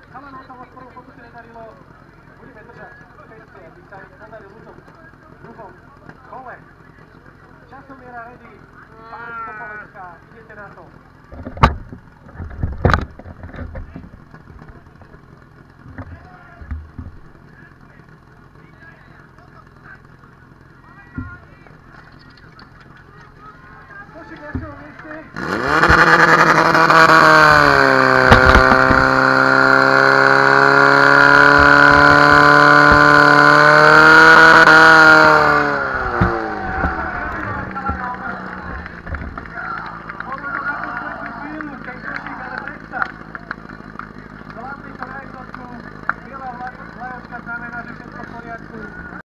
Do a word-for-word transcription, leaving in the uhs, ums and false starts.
Chalanom sa vo prvom pokuse nedarilo. Budeme držať peste, aby sa im podaril v druhom kole. Časomiera ready. Pán Sopolecká, idete na to. Košík na svojom mieste.